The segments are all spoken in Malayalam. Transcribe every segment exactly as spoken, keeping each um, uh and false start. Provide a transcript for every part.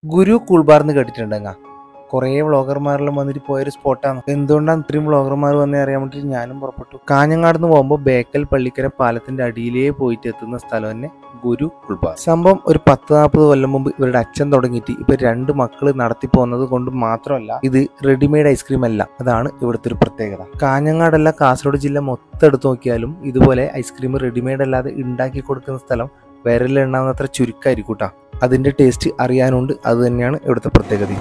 ഗുരു കൂൾബാർന്ന് കേട്ടിട്ടുണ്ടെങ്ക കുറേ വ്ളോഗർമാരെല്ലാം വന്നിട്ട് പോയൊരു സ്പോട്ടാണ്. എന്തുകൊണ്ടാണ് ഇത്രയും വ്ളോഗർമാർ വന്നേ അറിയാൻ വേണ്ടിയിട്ട് ഞാനും പുറപ്പെട്ടു. കാഞ്ഞങ്ങാട് നിന്ന് പോകുമ്പോൾ ബേക്കൽ പള്ളിക്കര പാലത്തിന്റെ അടിയിലേ പോയിട്ട് എത്തുന്ന സ്ഥലം തന്നെ ഗുരു കൂൾബാർ. സംഭവം ഒരു പത്ത് നാൽപ്പത് കൊല്ലം മുമ്പ് ഇവരുടെ അച്ഛൻ തുടങ്ങിയിട്ട് ഇപ്പൊ രണ്ട് മക്കള് നടത്തി പോകുന്നത് കൊണ്ട് മാത്രമല്ല, ഇത് റെഡിമെയ്ഡ് ഐസ്ക്രീം അല്ല. അതാണ് ഇവിടുത്തെ ഒരു പ്രത്യേകത. കാഞ്ഞങ്ങാടല്ല കാസർഗോഡ് ജില്ല മൊത്തം എടുത്തു നോക്കിയാലും ഇതുപോലെ ഐസ്ക്രീം റെഡിമെയ്ഡ് അല്ലാതെ ഉണ്ടാക്കി കൊടുക്കുന്ന സ്ഥലം വിരലിലുണ്ടാകുന്നത്ര ചുരുക്കമായിരിക്കും കേട്ടോ. അതിന്റെ ടേസ്റ്റ് അറിയാനുണ്ട്. അത് തന്നെയാണ് ഇവിടുത്തെ പ്രത്യേകത.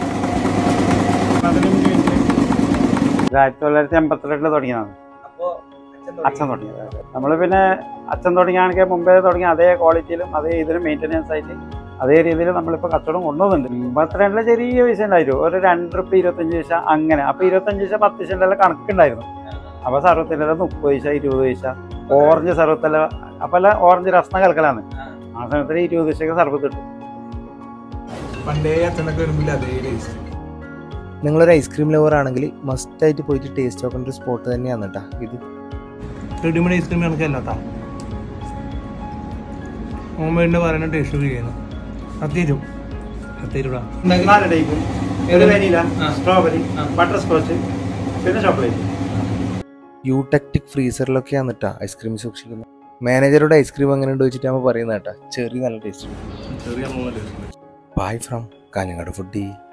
ആയിരത്തി തൊള്ളായിരത്തി എൺപത്തിരണ്ടില് തുടങ്ങിയതാണ് അച്ഛൻ തുടങ്ങിയത്. നമ്മള് പിന്നെ അച്ഛൻ തുടങ്ങിയാണെങ്കിൽ മുമ്പേ തുടങ്ങിയ അതേ ക്വാളിറ്റിയിലും അതേ ഇതിലും മെയിൻ്റെനൻസ് ആയിട്ട് അതേ രീതിയിൽ നമ്മളിപ്പോൾ കച്ചവടം കൊണ്ടുപോകുന്നുണ്ട്. എൺപത്തിരണ്ടിലെ ചെറിയ പൈസ ഉണ്ടായിരുന്നു, ഒരു രണ്ട് റുപ്യ ഇരുപത്തഞ്ച് പൈസ അങ്ങനെ. അപ്പോൾ ഇരുപത്തഞ്ച് പൈസ പത്ത് പൈസൻ്റെ കണക്കുണ്ടായിരുന്നു. അപ്പോൾ സർവത്തിൻ്റെ മുപ്പത് പൈസ ഇരുപത് പൈസ. ഓറഞ്ച് സർവത്തല്ല, അപ്പോൾ അല്ല ഓറഞ്ച് രസന കലക്കലാണ്. ആ സമയത്തിൽ ഇരുപത് പൈസക്ക് സർവത്ത് കിട്ടും. പണ്ടേ അച്ഛനൊക്കെ വരുമ്പോൾ അതേ ടേസ്റ്റ്. നിങ്ങളൊരു ഐസ്ക്രീം ലവർ ആണെങ്കിൽ മസ്റ്റായിട്ട് പോയിട്ട് ടേസ്റ്റ് നോക്കേണ്ട ഒരു സ്പോട്ട് തന്നെയാണ് കേട്ടോ ഇത്. റെഡിമെയ്ഡ് ഐസ്ക്രീം കണക്കല്ലാത്ത ഹോം മെയ്ഡിൻ്റെ പറയുന്ന ടേസ്റ്റ് ചെയ്യുന്നു. അത്യാവശ്യം സ്ട്രോബെറി, ബട്ടർ സ്കോച്ച്, പിന്നെ ചോക്ലേറ്റ്. യൂടെക്ടിക് ഫ്രീസറിലൊക്കെയാണ് കേട്ടോ ഐസ്ക്രീം സൂക്ഷിക്കുന്നത്. മാനേജറുടെ ഐസ്ക്രീം എങ്ങനെ ഉണ്ട് വെച്ചിട്ട് നമ്മൾ പറയുന്നത് കേട്ടോ. ചെറിയ നല്ല taste. Bye from Kanhangad foodie.